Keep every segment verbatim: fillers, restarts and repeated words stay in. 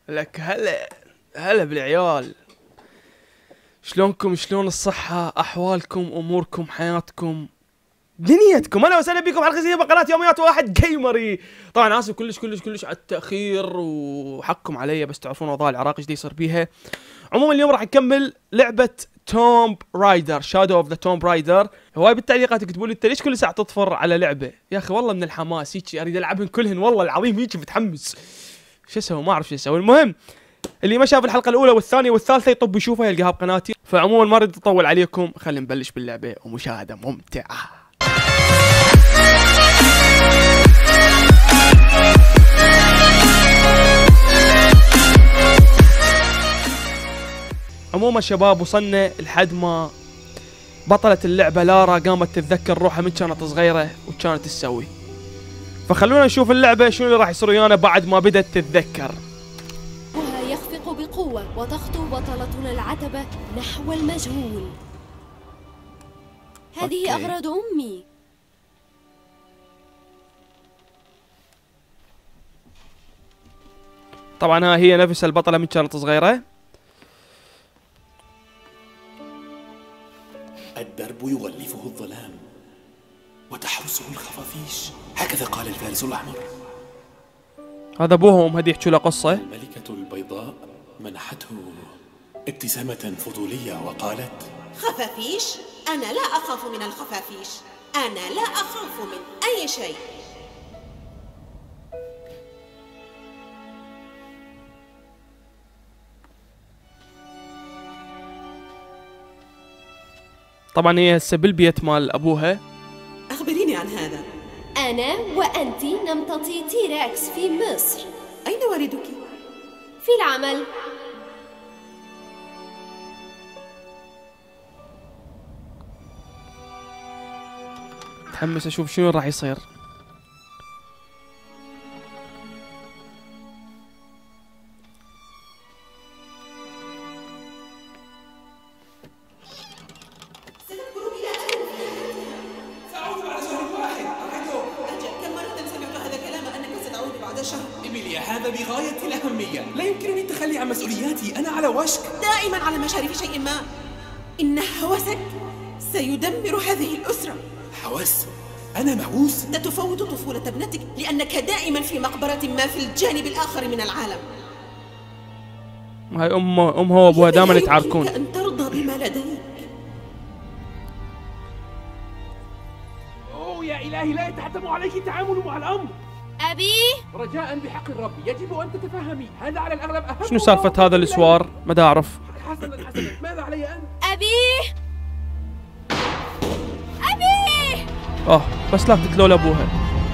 لك هلا هلا بالعيال، شلونكم؟ شلون الصحة؟ أحوالكم، أموركم، حياتكم، دنيتكم؟ أهلا وسهلا بكم حلقة جديدة من قناة يوميات واحد جيمري. طبعا آسف كلش كلش كلش على التأخير وحقكم علي، بس تعرفون أوضاع العراق ايش يصير بيها. عموما اليوم راح نكمل لعبة تومب رايدر، شادو اوف ذا تومب رايدر. هواي بالتعليقات يكتبوا لي انت ليش كل ساعة تطفر على لعبة؟ يا أخي والله من الحماس هيك اريد العبهن كلهن، والله العظيم هيك متحمس. شو اسوي؟ ما اعرف شو اسوي. المهم اللي ما شاف الحلقه الاولى والثانيه والثالثه يطب يشوفها يلقاها بقناتي. فعموما ما اريد اطول عليكم، خلينا نبلش باللعبه ومشاهده ممتعه. عموما شباب وصلنا لحد ما بطلة اللعبه لارا قامت تتذكر روحها من كانت صغيره وكانت تسوي. فخلونا نشوف اللعبه شنو اللي راح يصير ويانا بعد ما بدت تتذكر. يخفق بقوة وتخطو بطلتنا العتبة نحو المجهول. هذه أوكي. أغراض أمي. طبعا ها هي نفس البطلة من كانت صغيرة. الدرب يغلفه الظلام وتحرسه الخفافيش، هكذا قال الفارس الأحمر. هذا ابوها وامها دي يحكوا له قصة. الملكة البيضاء منحته ابتسامة فضولية وقالت: خفافيش؟ أنا لا أخاف من الخفافيش، أنا لا أخاف من أي شيء. طبعا هي هسه بالبيت مال ابوها. أخبريني عن هذا. أنا وأنت نمتطي تيراكس في مصر. أين والدك؟ في العمل. متحمس اشوف شنو راح يصير. سأعود بعد شهر واحد. أجل، كم مرة سمعت هذا الكلام أنك ستعود بعد شهر؟ إيميليا، هذا بغاية الأهمية، لا يمكنني التخلي عن مسؤولياتي، أنا على وشك. دائما على مشارف شيء ما. إن هوسك سيدمر هذه الأسرة. هوس؟ أنا مهووس؟ أنت تفوت طفولة ابنتك لأنك دائما في مقبرة ما في الجانب الآخر من العالم. هاي ام امها وابوها دائما لا يتعاركون. يمكنك أن ترضى بما لديك. أوه يا إلهي، لا يتحتم عليك التعامل مع الأمر. أبي. رجاء بحق الرب يجب أن تتفهمي، هذا على الأغلب أهم. شنو سالفة هذا السوار؟ ما دا اعرف. حسنا حسنا، ماذا علي أن؟ أبي. أبي. اه بس لا تقتلوا لابوها.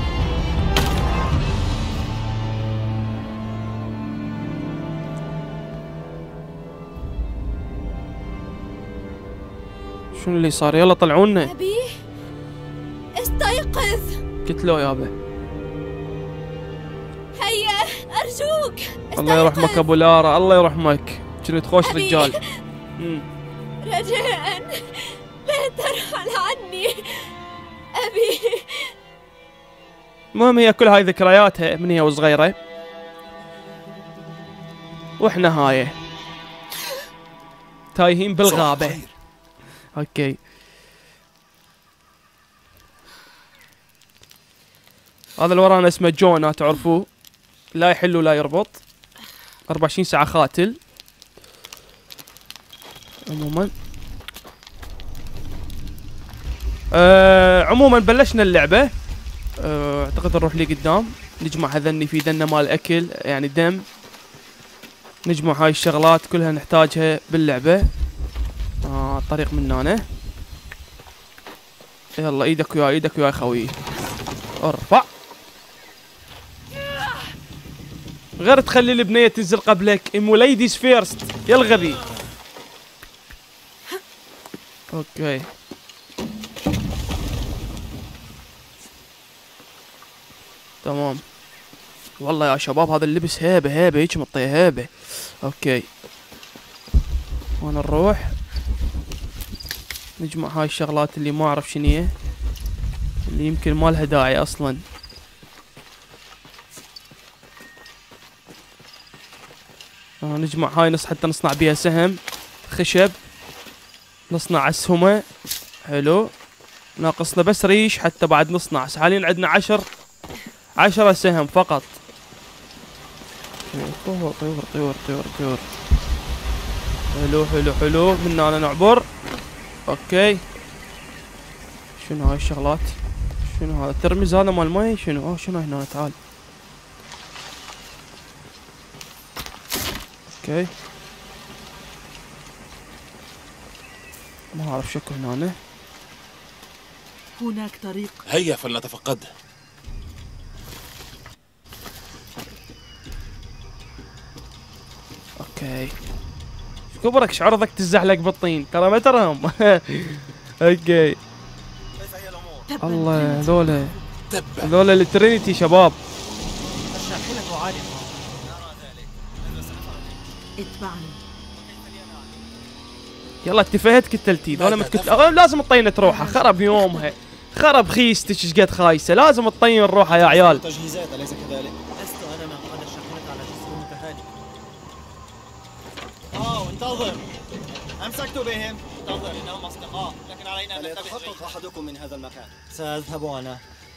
شنو اللي صار؟ يلا طلعونا. أبي. استيقظ. قتلوا يابا. هيا أرجوك. الله يرحمك ابو لارا، الله يرحمك، كنت خوش أبي. رجال. مم. رجاء لا ترحل عني أبي. المهم هي كل هاي ذكرياتها من هي وصغيرة، واحنا هاي تايهين بالغابة. اوكي هذا اللي ورانا اسمه جونا، تعرفوه؟ لا يحل ولا يربط، أربعة وعشرين ساعة خاتل. عموما آه عموما بلشنا اللعبة. آه اعتقد نروح لي قدام نجمع هذني في ذنة مال اكل، يعني دم، نجمع هاي الشغلات كلها نحتاجها باللعبة. آه الطريق من هنا. يلا ايدك وياي، ايدك وياي خوي، ارفع. غير تخلي البنية تنزل قبلك، امو ليديز فيرست، يا الغبي. اوكي تمام. والله يا شباب هذا اللبس هيبة هيبة، هيك مطيه هيبة. اوكي وانا نروح نجمع هاي الشغلات اللي ما اعرف شنية، اللي يمكن ما لها داعي اصلا. آه نجمع هاي نص حتى نصنع بيها سهم خشب، نصنع اسهمه. حلو. ناقصنا بس ريش حتى بعد نصنع. حاليا عندنا عشر عشرة سهم فقط. طيور طيور طيور طيور طيور. حلو حلو حلو. من هنا نعبر. اوكي. شنو هاي الشغلات؟ شنو هذا الترمز هذا مال ماي؟ شنو؟ اوه شنو هنا؟ تعال. اوكي. ما اعرف شكو هنا. هناك طريق. هيا فلنتفقده. اوكي. كبرك شعرضك تزحلق بالطين ترى ما ترهم. اوكي. الله ذولا ذولا الترينيتي شباب. اتبعني. يلا اتفهت كتلتي ذولا متكتل. أه لازم الطينة تروحها. خرب يومها. خرب خيستك ايش قد خايسه. لازم الطين نروحها يا عيال. تجهيزات أليس كذلك؟ لست أنا من قاد الشاحنة على جسر متهالك. آه انتظر. أمسكت بهم. انتظر إنهم أصدقاء لكن علينا أن ننتبه. فليتحقق أحدكم من هذا المكان. سأذهب أنا.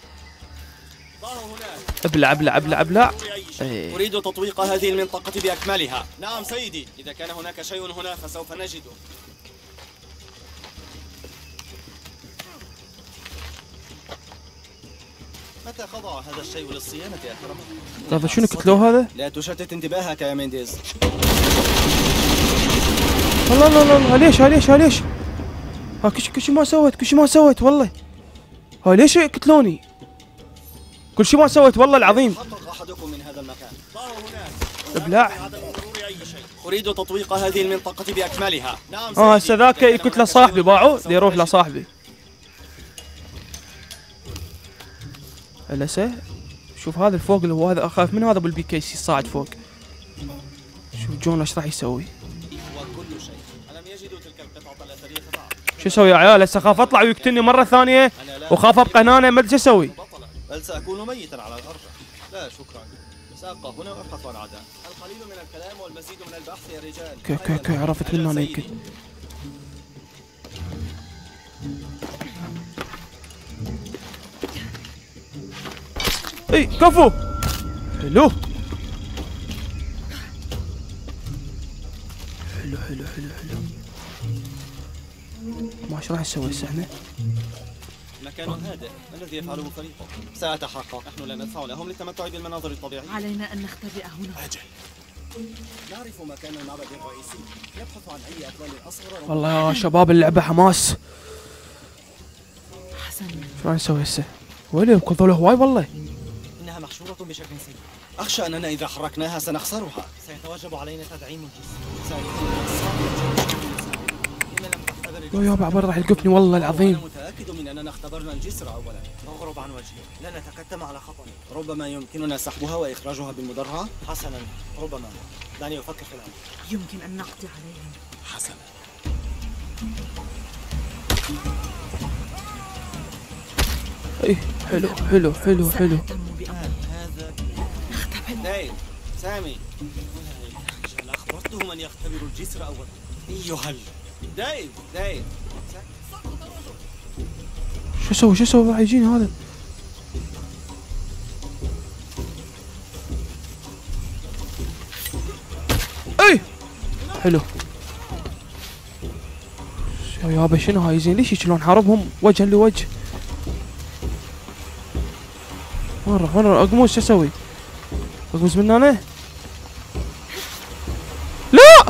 ابلع ابلع ابلع ابلع. ايه. أريد تطويق هذه المنطقة بأكملها. نعم سيدي. إذا كان هناك شيء هنا فسوف نجده. متى خضع هذا الشيء للصيانة يا أكرم؟ هذا شنو كتلوه هذا؟ لا تشتت انتباهك يا مينديز. لا لا لا لا ليش ليش ليش؟ ها كل شيء كل شيء ما سويت كل شيء ما سويت والله. ها ليش قتلوني؟ كل شيء ما سويت والله العظيم. حقق أحدكم من هذا المكان. ابلع. أريد تطويق هذه المنطقة بأكملها. نعم سيدي. اه هسه ذاك يكت لصاحبي باعوا دي يروح لصاحبي. هلسه شوف هذا الفوق اللي هو هذا اخاف من هذا بالبي كي سي صاعد فوق. شوف جون ايش راح يسوي. وكل شيء. ألم يجدوا تلك القطعة الأثرية بعد؟ شو اسوي يا عيال؟ هسه اخاف اطلع ويقتلني مره ثانيه وخاف ابقى هنا ما ادري شو اسوي. بل سأكون ميتا على الغرفة. لا شكرا. سأبقى هنا وأبحث عن عداء. القليل من الكلام والمزيد من البحث يا رجال. اوكي اوكي اوكي عرفت من هنا يمكن. اي كفو. حلو حلو حلو حلو حلو. ما ايش راح نسوي هسه احنا؟ مكان هادئ. ما الذي يفعله فريقه؟ سأتحقق. نحن لا ندفع لهم للتمتع بالمناظر الطبيعية. علينا أن نختبئ هنا. أجل. نعرف مكان المعبد الرئيسي. نبحث عن أي أطلال أصغر. والله يا شباب اللعبة حماس. حسنا. شو راح نسوي هسه؟ ويلي كذول هواي والله. إنها محشورة بشكل سيء. أخشى أننا إذا حركناها سنخسرها. سيتوجب علينا تدعيم الجسم. سيكون صعب. يا يابا عبر راح يلقفني والله العظيم. أنا متأكد من أننا اختبرنا الجسر أولا. اغرب عن وجهي. لا نتقدم على خطر. ربما يمكننا سحبها وإخراجها بالمدرعة. حسنا. ربما. دعني أفكر في الأمر. يمكن أن نقضي عليهم. حسنا. ايه حلو حلو حلو حلو. هذا دايل سامي. هل أخبرته من يختبر الجسر أولا؟ يهل. دايل دايل. شو اسوي شو اسوي راح يجيني هذا. اي حلو. يا يابا شنو هاي زين ليش شلون حاربهم وجها لوجه. وين راح وين راح اقموز شو اسوي؟ اقموز من هنا؟ لا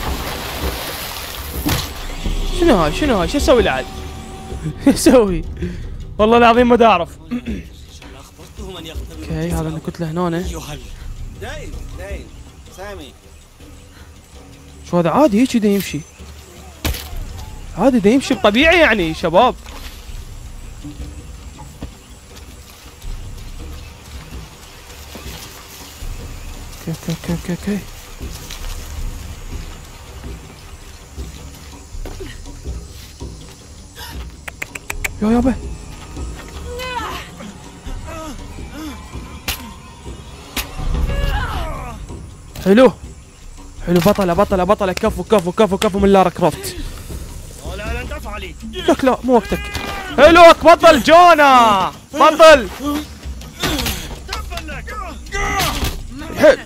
شنو هاي شنو هاي شو اسوي لعد؟ شو اسوي؟ والله العظيم ما اعرف. اوكي هذا اللي كنت له هنا. يهل. دايل دايل سامي. شو هذا عادي هيك دا يمشي. عادي دا يمشي بطبيعي يعني شباب. اوكي اوكي اوكي اوكي. يا يابا حلو حلو بطلة بطلة بطلة. كفو كفو كفو كفو من لارا كروفت. لا لن تفعلي. لك لا مو وقتك. حلوك بطل جونا بطل. حلو.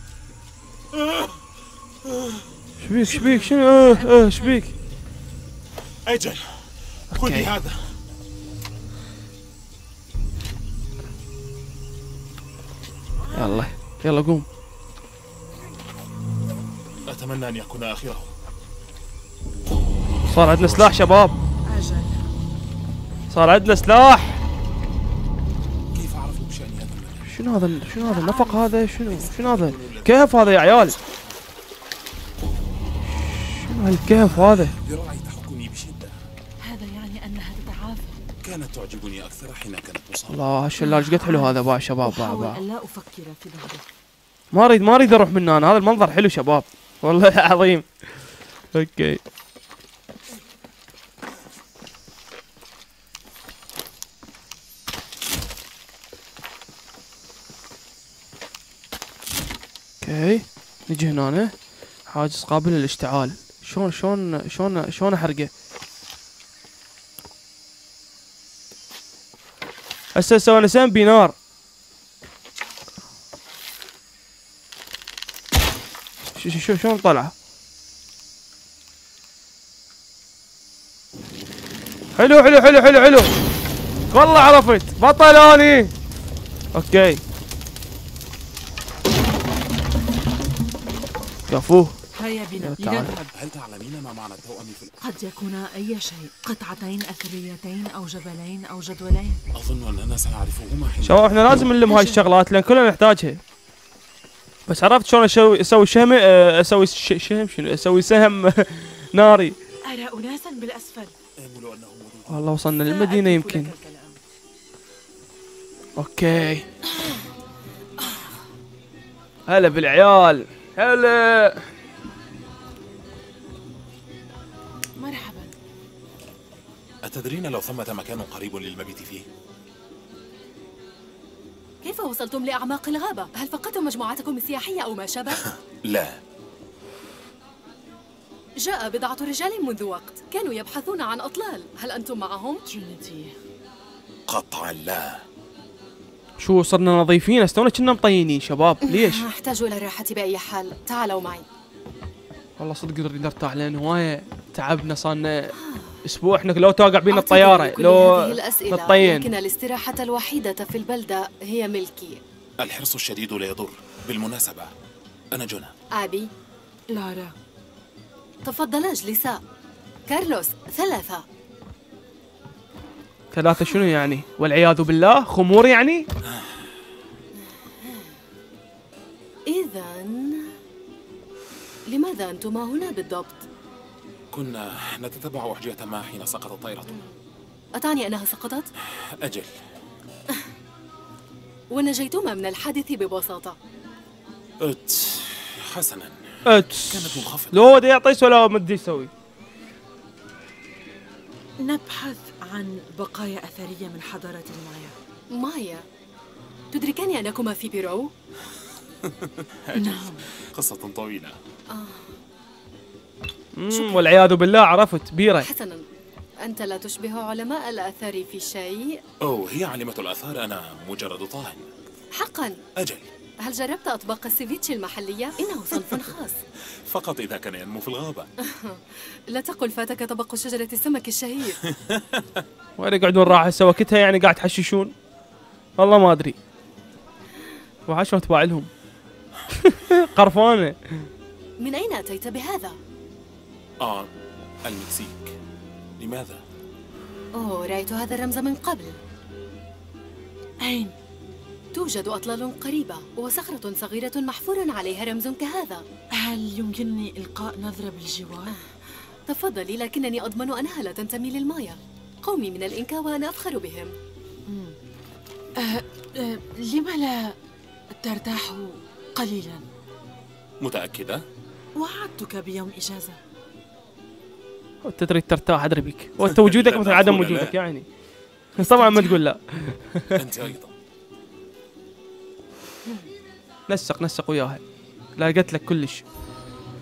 شبيك شبيك شنو اه اه شبيك؟ أجل خذي هذا. يلا يلا قوم. أتمنى أن يكون آخره. صار عندنا سلاح شباب. أجل. صار عندنا سلاح. كيف عرفوا بشأن هذا المكان؟ شنو هذا شنو هذا النفق هذا؟ شنو شنو هذا؟ كيف هذا يا عيال؟ شنو هالكيف هذا؟ ذراعي تحكني بشدة. هذا يعني أنها تتعافى. كانت تعجبني أكثر حين كانت مصابة. الله هالشلال ايش قد حلو هذا باع شباب باع أحاول باع. أن لا أفكر في ظهره. ما اريد ما اريد اروح من هنا. هذا المنظر حلو شباب والله العظيم. اوكي اوكي نجي هنا. حاجز قابل للاشتعال. شلون شلون شلون شلون احرقه؟ هسه سوينا سم بنار. شو شو شلون طلع؟ حلو حلو حلو حلو حلو والله عرفت بطل اني. اوكي كفو. هيا بنا تعال. لنذهب. هل تعلمين ما معنى التوأم في الأرض؟ قد يكونا أي شيء، قطعتين أثريتين أو جبلين أو جدولين. أظن أننا سنعرفهما حين شباب احنا لازم نلم هاي الشغلات لان كلنا نحتاجها. بس عرفت شلون اسوي اسوي شهم اسوي ش- شهم شنو اسوي سهم ناري. أرى أناسا بالأسفل. آمل أنهم موجودون. والله وصلنا للمدينة سأترك يمكن. لك الكلام. اوكي هلا بالعيال هلا. مرحبا. أتدرين لو ثمة مكان قريب للمبيت فيه؟ كيف وصلتم لأعماق الغابة؟ هل فقدتم مجموعاتكم السياحية أو ما شابه؟ لا. جاء بضعة رجال منذ وقت كانوا يبحثون عن أطلال. هل أنتم معهم؟ ترينيتي. قطعا لا. شو صرنا نظيفين استونا كنا مطينين شباب ليش؟ أحتاج إلى الراحة بأي حال. تعالوا معي. والله صدق نريد نرتاح لان هواية تعبنا صارنا اسبوع احنا لو توقع بينا الطيارة أعتذر لكل لو هذه الأسئلة، نطين. لكن الاستراحة الوحيدة في البلدة هي ملكي. الحرص الشديد لا يضر. بالمناسبة أنا جونا. أبي لارا. تفضلا اجلسا. كارلوس ثلاثة. ثلاثة شنو يعني؟ والعياذ بالله خمور يعني؟ إذن لماذا أنتما هنا بالضبط؟ كنا نتتبع أحجية ما حين سقطت طائرته. أتعني أنها سقطت؟ أجل. ونجيتما من الحادث ببساطة. أت حسنا. اتس كانت منخفضة. لو دي يعطيس ولا مدي يسوي. نبحث عن بقايا أثرية من حضارة المايا. مايا، تدركان أنكما في بيرو؟ نعم. قصة طويلة. امم والعياذ بالله عرفت بيرة. حسنا، أنت لا تشبه علماء الآثار في شيء. أوه هي عالمة الآثار. أنا مجرد طاهن. حقا؟ أجل. هل جربت أطباق السيفيتشي المحلية؟ إنه صنف خاص. فقط إذا كان ينمو في الغابة. لا تقل فاتك طبق شجرة السمك الشهير. وين يقعدون راحة سوكتها يعني قاعد تحششون؟ والله ما أدري. وعشرة تباع لهم. قرفانة. من أين أتيت بهذا؟ آه المكسيك. لماذا؟ أوه، رأيت هذا الرمز من قبل. أين؟ توجد أطلال قريبة وصخرة صغيرة محفور عليها رمز كهذا. هل يمكنني إلقاء نظرة بالجوار؟ تفضلي، لكنني أضمن أنها لا تنتمي للمايا. قومي من الإنكا وأنا أفخر بهم. أه أه لم لا ترتاح قليلا؟ متأكدة؟ وعدتك بيوم إجازة. وانت تريد ترتاح ادري بك. وانت وجودك مثل عدم وجودك يعني. طبعا ما تقول لا. أنت أيضا. نسق نسق وياها. لا قلت لك كلش.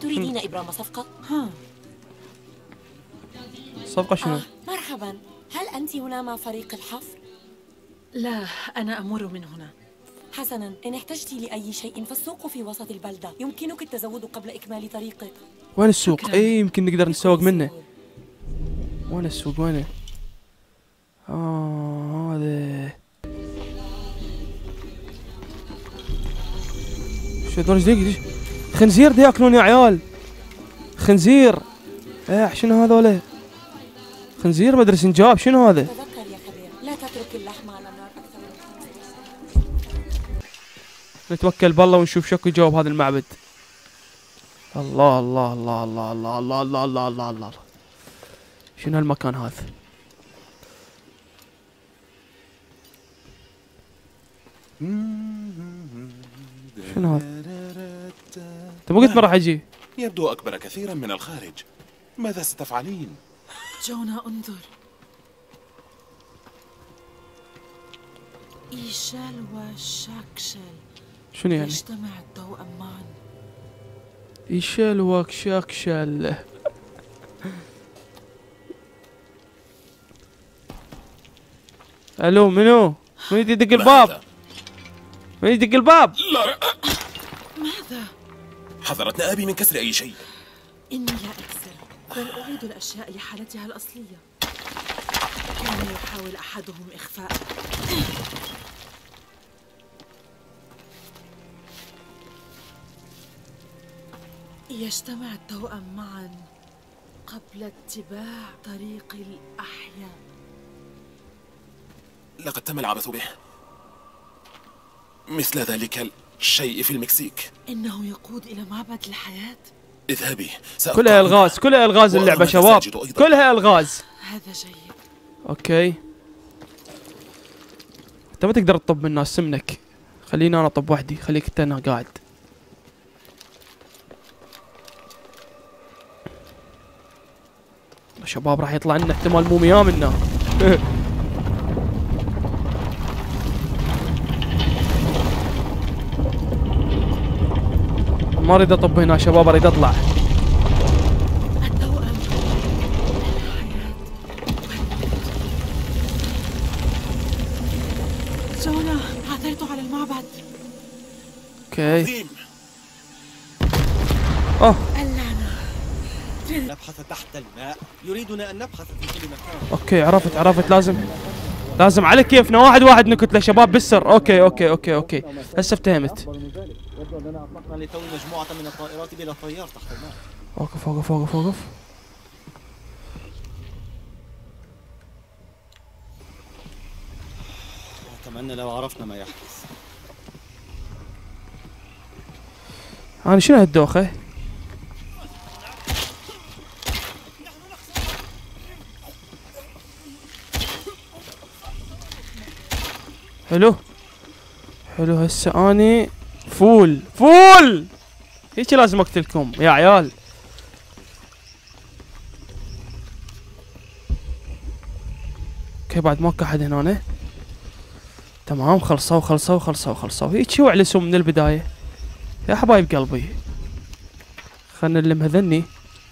أتريدين إبرام صفقة؟ ها صفقة شنو؟ آه، مرحبا. هل أنت هنا مع فريق الحفر؟ لا، أنا أمر من هنا. حسناً، إن احتجت لأي شيء فالسوق في وسط البلدة، يمكنك التزود قبل إكمال طريقك. وين السوق؟ شكراً. اي يمكن نقدر نسوق منه. وين السوق وينه؟ اه هذا شو هذول؟ ايش دقيقة؟ خنزير دا ياكلون يا عيال. خنزير. ايه شنو هذول؟ خنزير مدري سنجاب. شنو هذا؟ تذكر يا كبير، لا تترك اللحم على النار أكثر من خمس دقائق. نتوكل بالله ونشوف شكو يجاوب هذا المعبد. الله الله الله الله الله الله الله الله الله الله. شنو هالمكان هذا؟ شنو هذا؟ انت مو قلت ما راح اجي؟ يبدو أكبر كثيرا من الخارج. ماذا ستفعلين؟ جونا انظر. إيشال وشاكشل شنو يعني؟ يجتمع التوأم معا. يشل وكشاكشل. الو منو؟ من يدق ما الباب؟ هذا؟ من يدق الباب؟ لا، ماذا؟ حذرتنا أبي من كسر أي شيء. إني لا أكسر، بل أعيد الأشياء لحالتها الأصلية. كان يحاول أحدهم إخفاء. يجتمع التوأم معا قبل اتباع طريق الأحياء. لقد تم العبث به، مثل ذلك الشيء في المكسيك. إنه يقود إلى معبد الحياة. اذهبي، كلها الغاز، كلها الغاز اللعبة وأنا شباب، سأجد أيضاً. كلها الغاز. هذا جيد. اوكي. انت ما تقدر تطب من الناس سمنك. خليني انا اطب وحدي، خليك انت هنا قاعد. شباب راح يطلع لنا احتمال موميا منا. ما اريد اطب هنا شباب، اريد اطلع. التوأم الحياة. جونا، عثرت على المعبد. اوكي. عظيم. اوه اللعنة. نبحث تحت الماء. يريدنا أن نبحث في كل مكان. اوكي عرفت عرفت. لازم لازم على كيفنا واحد واحد نكتله شباب بالسر. اوكي اوكي اوكي اوكي هسه افتهمت. يبدو أننا أطلقنا لتو مجموعة من الطائرات بلا طيار تحت الماء. اوقف اوقف اوقف اوقف. أتمنى لو عرفنا ما يحدث. انا شنو هالدوخه؟ حلو حلو. هسه اني فول فول هيك لازم اقتلكم يا عيال. اوكي بعد ماكو احد هنا. تمام خلصوا خلصوا خلصوا خلصوا. هيك شو علسوا من البداية يا حبايب قلبي. خلنا نلم هذني.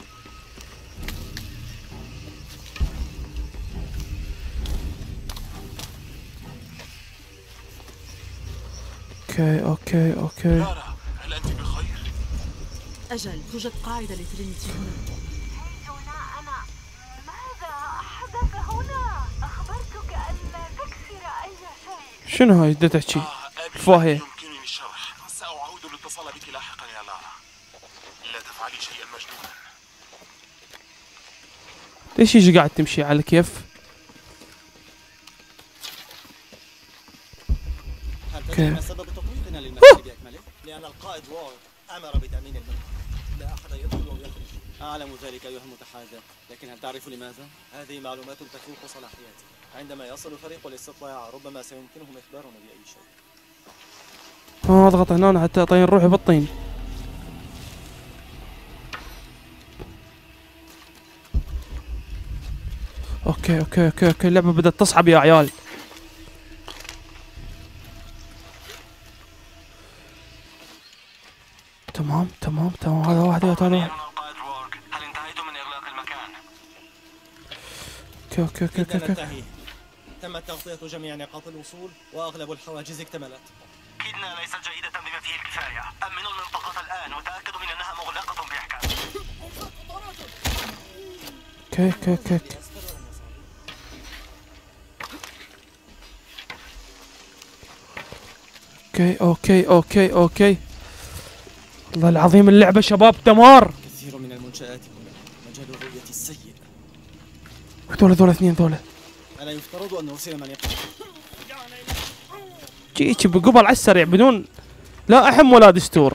اوكي اوكي اوكي. لارا، هل أنت بخير؟ أجل، توجد قاعدة لترينيتي هنا. جونا، أنا ماذا حدث هنا؟ أخبرتك أن لا تكسر أي شيء. شنو هاي بدها تحكي؟ آه أبي، فاهية. يمكنني الشرح. سأعود الاتصال بك لاحقا يا لارا. لا تفعلي شيئا مجنونا. ليش يجي قاعد تمشي على كيف؟ هل أوكي. تدري ما سبب تطويقنا للمكان بأكمله؟ لأن القائد وار أمر بتأمين المنزل. لا أحد يدخل أو يخرج. أعلم ذلك أيها المتحاذر، لكن هل تعرف لماذا؟ هذه معلومات تفوق صلاحياتي. عندما يصل فريق الاستطلاع ربما سيمكنهم إخبارنا بأي شيء. اه اضغط هنا حتى طين روحي بالطين. اوكي اوكي اوكي اوكي اللعبة بدأت تصعب يا عيال. تمام تمام تمام. هذا واحد هذا واحد. هل انتهيتم من إغلاق المكان؟ اوكي اوكي اوكي اوكي. ننتهي. تمت تغطية جميع نقاط الوصول وأغلب الحواجز اكتملت. كدنا ليست جيدة بما فيه الكفاية. أمنوا المنطقة الآن وتأكدوا من أنها مغلقة بإحكام. اوكي اوكي اوكي. اوكي اوكي اوكي اوكي. والله العظيم اللعبة شباب دمار. كثير من المنشآت هنا مجال الرؤية السيء. ذولا ذولا اثنين ذولا. ألا يفترض أن نرسل من يقتل؟ جيتش بقبل على السريع بدون لا أحم ولا دستور.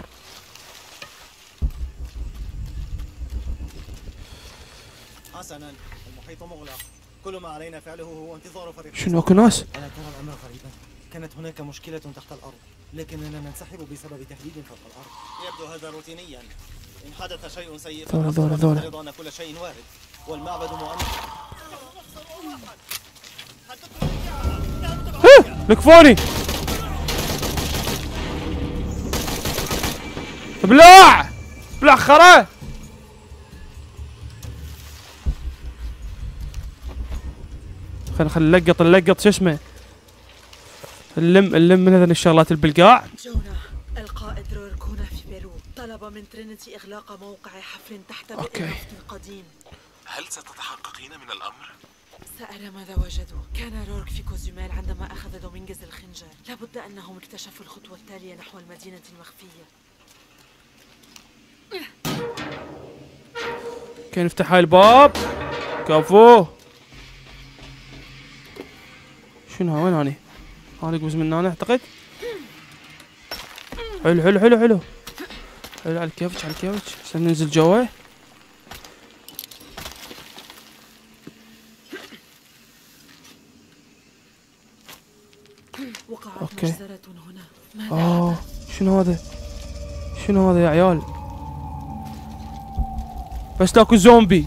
حسنا، المحيط مغلق. كل ما علينا فعله هو انتظار فريق. شنو اكو ناس؟ ألا ترى الأمر غريبا؟ كانت هناك مشكلة تحت الأرض، لكننا ننسحب بسبب تهديد فوق الأرض. يبدو هذا روتينيا. إن حدث شيء سيء ذولا ذولا ذولا. فنفترض أن كل شيء وارد، والمعبد مؤمن. لكفوني ابلع ابلع خرا. خل خل نلقط نلقط شو اسمه اللم اللم من هذين الشغلات البلقاع. جونا، القائد روركونا في بيرو طلب من ترينيتي إغلاق موقع حفل تحت بئر نفط قديم. هل ستتحققين من الأمر؟ سأرى ماذا وجدوا. كان رورك في كوزومال عندما أخذ دومينغيز الخنجر. لابد أنهم اكتشفوا الخطوة التالية نحو المدينة المخفية. كان نفتح هاي الباب. كفو. شنو وين هاني؟ هاني يقبز من هنا اعتقد. حلو حلو حلو حلو حلو. على الكيفك على الكيفك. استنى ننزل جوا. وقعت أوكي. مجزرة هنا. ماذا اه حدث؟ شنو هذا؟ شنو هذا يا عيال؟ بس تاكو زومبي.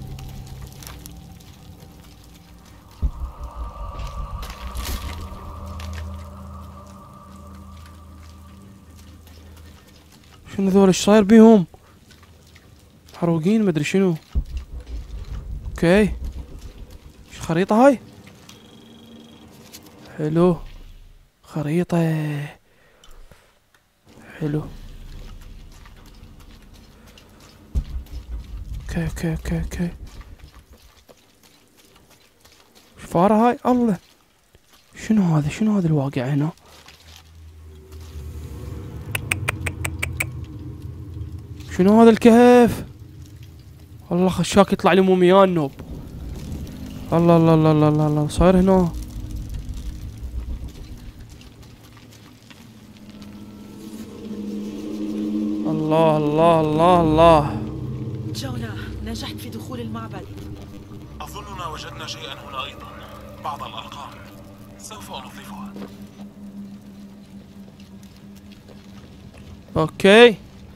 شنو ذول ايش صاير بيهم؟ محروقين مدري شنو. اوكي ايش خريطة هاي؟ حلو خريطة حلو. اوكي اوكي اوكي اوكي. شفارة هاي الله. شنو هذا شنو هذا الواقع هنا؟ شنو هذا الكهف؟ والله خشاك يطلع لي موميان نوب. الله الله الله الله الله, الله. صاير هنا. الله الله الله الله. جونا، نجحت في دخول المعبد. أظننا وجدنا شيئا هنا أيضا، بعض الأرقام سوف أنظفها. اوكي.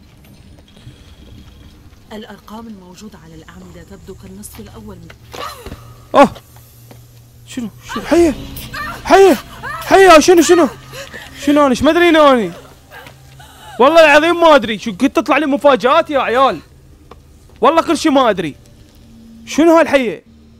الأرقام الموجودة على الأعمدة تبدو كالنصف الأول من اه شنو شنو حيه حيه حيه شنو شنو شنو انا ايش ما ادري اني والله العظيم ما ادري شو كنت تطلع لي مفاجآت يا عيال. والله كل شيء ما ادري. شنو هالحيه؟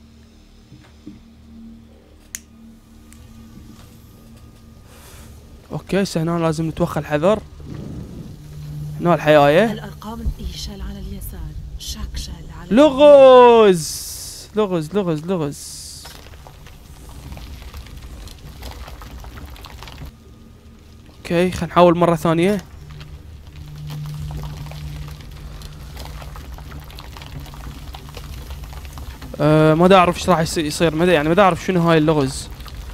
اوكي هسه هنا لازم نتوخى الحذر. هنا الحيايه. الأرقام إيشال على اليسار، شاكشال على لغز لغز لغز لغز. اوكي خلينا نحاول مرة ثانية. أه ما دا اعرف ايش راح يصير، ما يعني ما دا اعرف شنو هاي اللغز.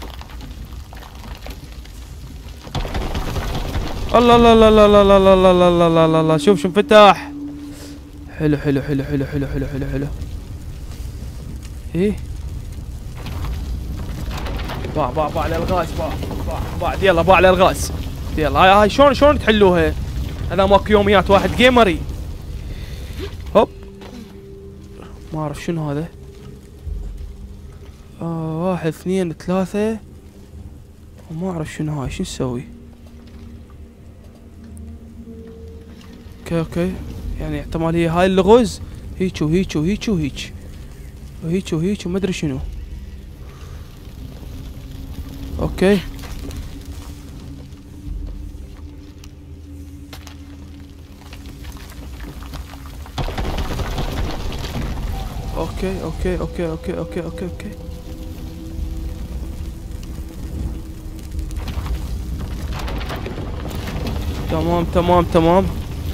الله الله الله الله الله الله الله الله الله الله الله. شوف شو انفتح. حلو حلو حلو حلو حلو حلو حلو حلو. ايه باع باع باع للغاز باع باع باع. يلا باع للغاز. يلا هاي هاي شلون شلون تحلوها؟ هذا ماكو يوميات واحد جيمري. هوب ما اعرف شنو هذا. آه واحد اثنين ثلاثة وما اعرف شنو هاي. شو نسوي؟ اوكي اوكي يعني احتمال هي هاي اللغز هيك وهيك وهيك وهيك وهيك وهيك وما ادري شنو. اوكي اوكي اوكي اوكي اوكي اوكي اوكي اوكي تمام تمام تمام.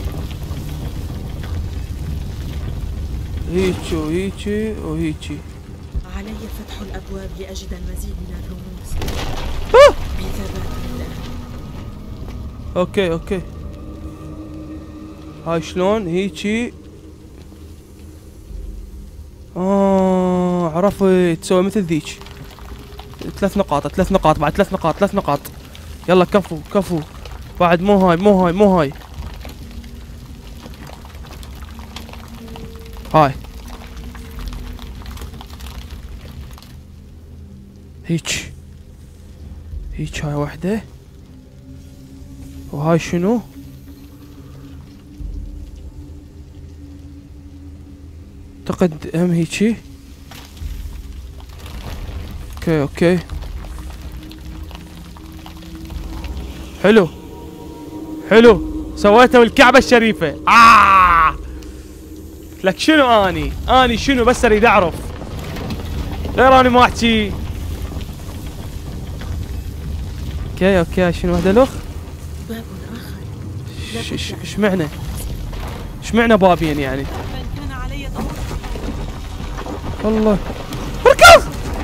هيجي وهيجي وهيجي. علي فتح الأبواب لأجد المزيد من الرموز. آه! بثبات الآن. اوكي اوكي هاي شلون هيجي. اه عرفت تسوي مثل ذيك. ثلاث نقاط ثلاث نقاط بعد ثلاث نقاط ثلاث نقاط. يلا كفو كفو بعد مو هاي مو هاي مو هاي هاي هيك هيك هاي وحدة وهاي شنو؟ اعتقد هم هيجي. اوكي اوكي حلو حلو سويته بالكعبة الشريفة. آه لك شنو اني اني شنو بس اريد اعرف غير اني ما احكي. اوكي اوكي شنو هذا الاخ؟ باب آخر. ايش معنى؟ ايش معنى بابين يعني؟ كان علي دور. والله اركض.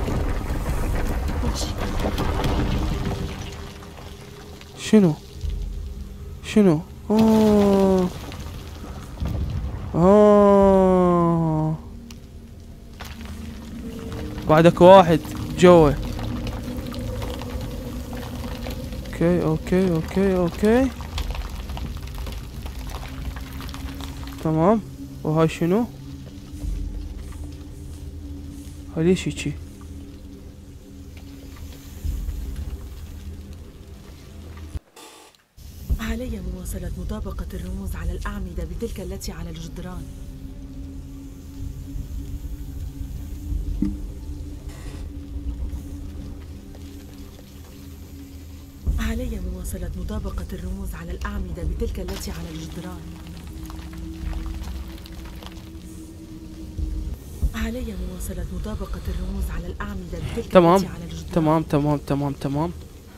شنو؟ شنو؟ اوه اوه بعدك واحد جوا. اوكي اوكي اوكي اوكي تمام. وهاي شنو؟ هاي ليش هيجي؟ علي مواصلة مطابقة الرموز على الأعمدة بتلك التي على الجدران. علي مواصلة مطابقة الرموز على الأعمدة بتلك التي على الجدران. علي مواصلة مطابقة الرموز على الأعمدة بتلك تمام التي على الجدران. تمام تمام تمام تمام.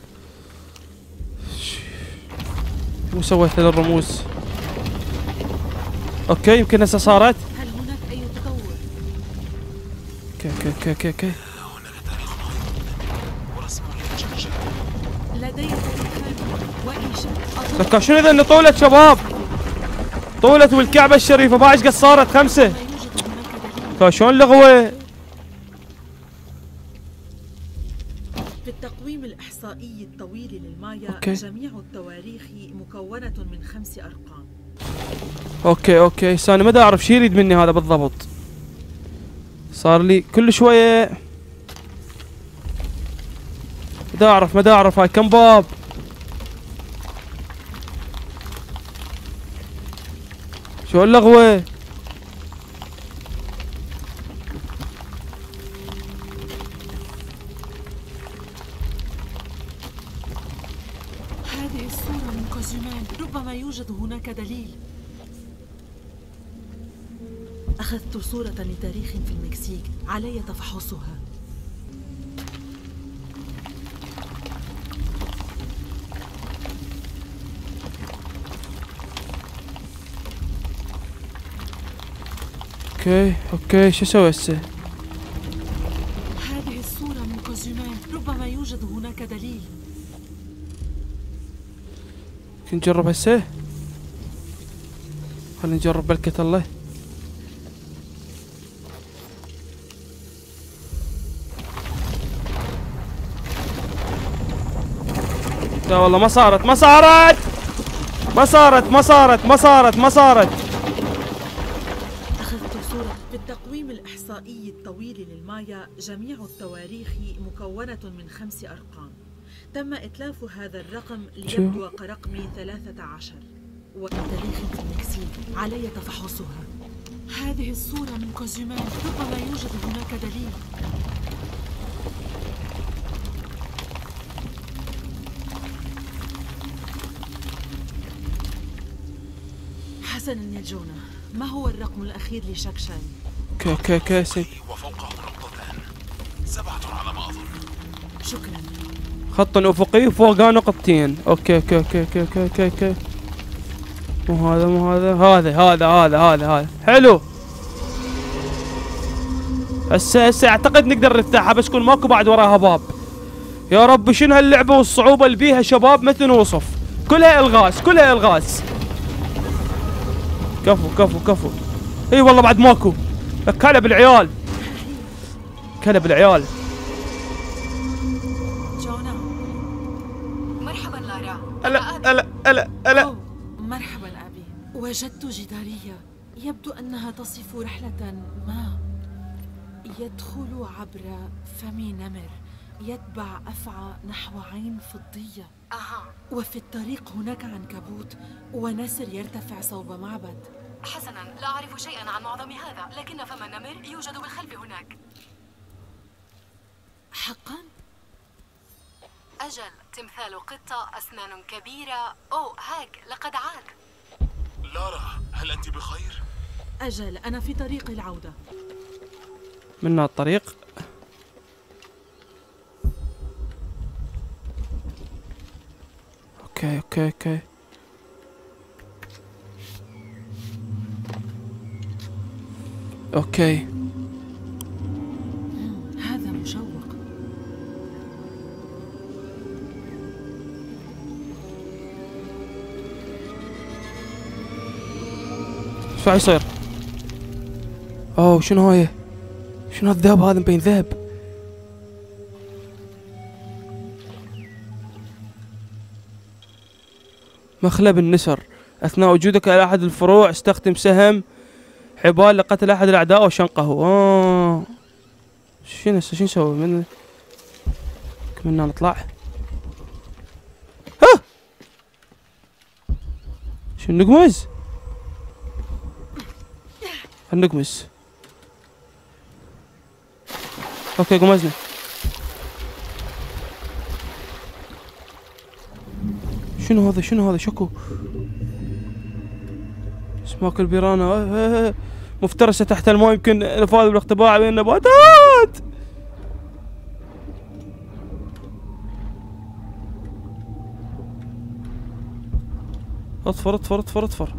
شو سويت للرموز؟ اوكي يمكن هسه صارت. هل هناك أي تطور؟ اوكي اوكي اوكي اوكي اوكي لدي وإيشة. لك شنو اذا انه طولت شباب؟ طولت والكعبة الشريفة باعش قد صارت خمسة. شلون لغوة؟ في التقويم الإحصائي الطويل للمايا أوكي. جميع التواريخ مكونة من خمس أرقام. اوكي اوكي هسه انا ما دا اعرف شو يريد مني هذا بالضبط. صار لي كل شوية ما دا اعرف ما دا اعرف هاي كم باب. شو اللغوة؟ هذه الصورة من كوزيمان، ربما يوجد هناك دليل. أخذت صورة لتاريخ في المكسيك، علي تفحصها. اوكي اوكي شو اسوي هسه؟ هذه الصورة من كوزيمان، ربما يوجد هناك دليل. نجرب هسه؟ خلينا نجرب بركة الله. لا والله ما صارت ما صارت ما صارت ما صارت ما صارت ما صارت. أخذت صورة. في التقويم الإحصائي الطويل للمايا جميع التواريخ مكونة من خمس أرقام. تم إتلاف هذا الرقم ليبدو كرقم ثلاثة عشر، وكتاريخ في المكسيك علي تفحصها. هذه الصورة من كوزيمان، ربما يوجد هناك دليل. حسناً يا جونا، ما هو الرقم الأخير لشكشان؟ اوكي اوكي اوكي سي وفوقه نقطتان، سبعة على ما أظن. شكراً. خط افقي وفوقه نقطتين. اوكي اوكي اوكي اوكي اوكي اوكي, أوكي. مو هذا مو هذا هذا هذا هذا هذا هذا حلو. هسه هسه اعتقد نقدر نفتحها بس كل ماكو بعد وراها باب. يا رب شنو هاللعبه والصعوبه اللي بيها شباب ما تنوصف. كلها الغاز كلها الغاز. كفو كفو كفو. اي والله بعد ماكو. كلب العيال كلب العيال. جونا. مرحبا لارا. ألا ألا ألا ألا. أوه، مرحبا أبي. وجدت جدارية يبدو أنها تصف رحلة ما. يدخل عبر فم نمر يتبع أفعى نحو عين فضية. أها. وفي الطريق هناك عنكبوت ونسر يرتفع صوب معبد. حسنا، لا أعرف شيئا عن معظم هذا، لكن فم النمر يوجد بالخلف هناك. حقا؟ أجل، تمثال قطة، أسنان كبيرة. أوه هاك، لقد عاد. لارا، هل أنت بخير؟ أجل، أنا في طريق العودة. منا الطريق. اوكي اوكي اوكي. اوكي. هذا مشوق. شو يصير؟ اوه شنو هاي؟ شنو الذهب هذا مبين ذهب؟ مخلب النسر. اثناء وجودك على احد الفروع استخدم سهم حبال لقتل احد الاعداء وشنقه. اه شنو شنو نسوي من كملنا نطلع. ها شنو نقمز؟ خلنا نقمز. اوكي قمزنا. شنو هذا شنو هذا شكو؟ اسماك البيرانة مفترسة تحت الماء، يمكن الافاضل بالاختباء بين النباتات. اطفر اطفر اطفر اطفر.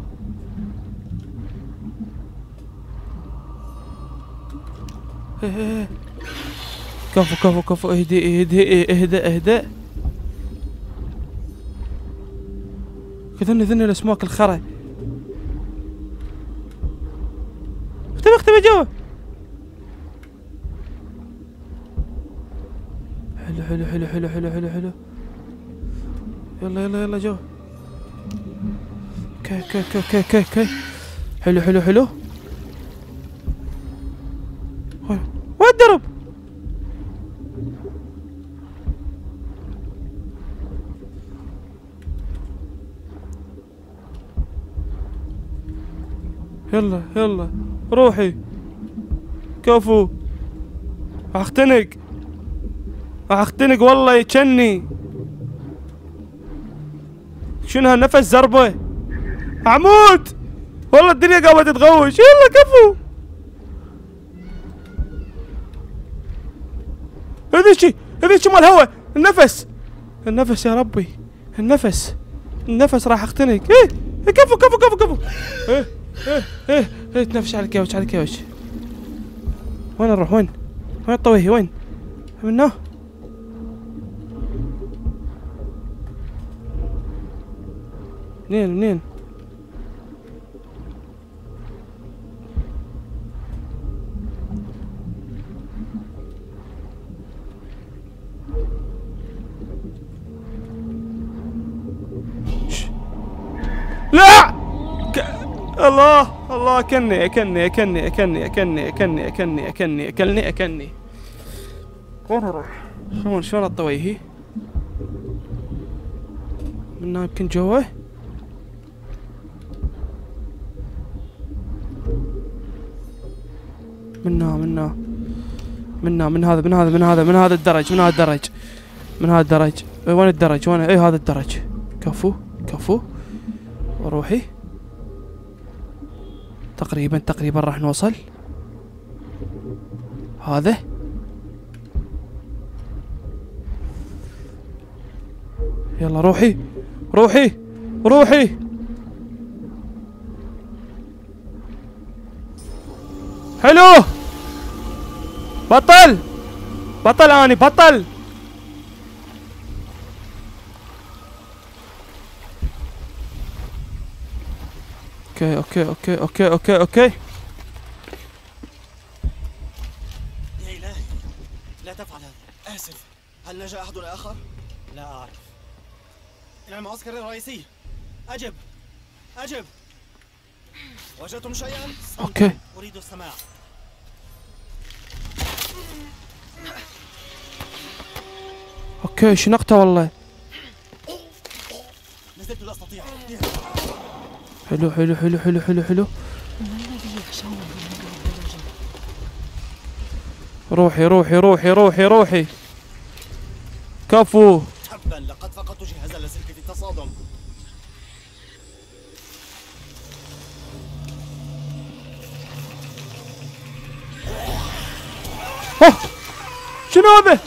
كفو كفو كفو. اهدي اهدي اهدى اهدى. كذني ذني الاسماك الخرا. اختبي اختبي جوا. حلو حلو حلو حلو حلو حلو حلو. يلا يلا يلا جوا. اوكي اوكي اوكي اوكي اوكي. حلو حلو حلو. وين الدرب؟ يلا يلا روحي. كفو. راح اختنق راح اختنق والله يجني. شنو هالنفس زربه؟ عمود والله الدنيا قامت تتغوش. يلا كفو. هذا الشي هذا الشي مال الهواء. النفس النفس يا ربي. النفس النفس راح اختنق. ايه كفو كفو كفو كفو. ايه ايه ايه ايه تنفس على الكاوتش على الكاوتش. وين نروح؟ وين وين الطويهي؟ وين منه؟ منين منين؟ لا ك... الله الله اكلني اكلني اكلني اكلني اكلني اكلني اكلني اكلني اكلني اكلني. وين اروح؟ شلون شلون الطويهي؟ من هنا يمكن جوه؟ منا منا منا من هذا من هذا من هذا من هذا الدرج من هذا الدرج من هذا الدرج. وين الدرج؟ وين؟ اي هذا الدرج. كفو كفو. وروحي. تقريبا تقريبا راح نوصل. هذا يلا روحي روحي روحي. حلو. بطل بطل اني بطل. اوكي اوكي اوكي اوكي اوكي اوكي. يا إلهي لا تفعل هذا. آسف. هل نجا أحد آخر؟ لا أعرف. إلى المعسكر الرئيسي. أجب أجب. وجدتم شيئا؟ اوكي. أريد السماع. اوكي شنقته والله. لازلت لا أستطيع. حلو حلو حلو حلو حلو حلو. ما الذي يخشون من هذه الدرجة؟ روحي روحي روحي روحي روحي. كفو. تبا لقد فقدت جهاز اللاسلكي في التصادم. اوه شنو هذا؟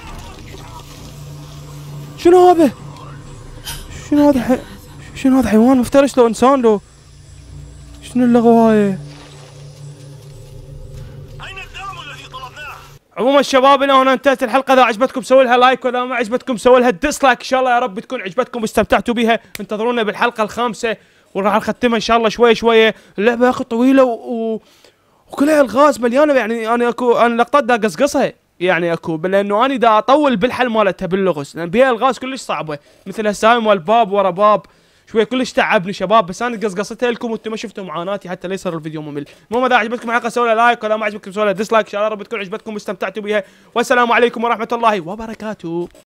شنو هذا؟ شنو هذا حي... شنو هذا حيوان مفترس لو انسان لو شنو اللغوايه؟ أين الدعم الذي طلبناه؟ عموما شباب الى هنا انتهت الحلقه. اذا عجبتكم سووا لها لايك واذا ما عجبتكم سووا لها ديسلايك. ان شاء الله يا رب تكون عجبتكم واستمتعتوا بها. انتظرونا بالحلقه الخامسه وراح نختمها ان شاء الله شوي شوي. اللعبه يا اخي طويله و... و... وكلها الغاز مليانه. يعني انا اكو انا لقطات دا قصقصها يعني اكو لانه انا دا اطول بالحل مالتها باللغز لان بيها الغاز كلش صعبه مثل هسه هاي مال باب ورا باب شوي كلش تعبني شباب. بس انا قصقصتها لكم وانتم ما شفتوا معاناتي حتى لا يصير الفيديو ممل. المهم اذا عجبتكم الحلقه سووا لها لايك واذا ما عجبتكم سووا لها ديسلايك. ان شاء الله رب تكون عجبتكم واستمتعتوا بها. والسلام عليكم ورحمه الله وبركاته.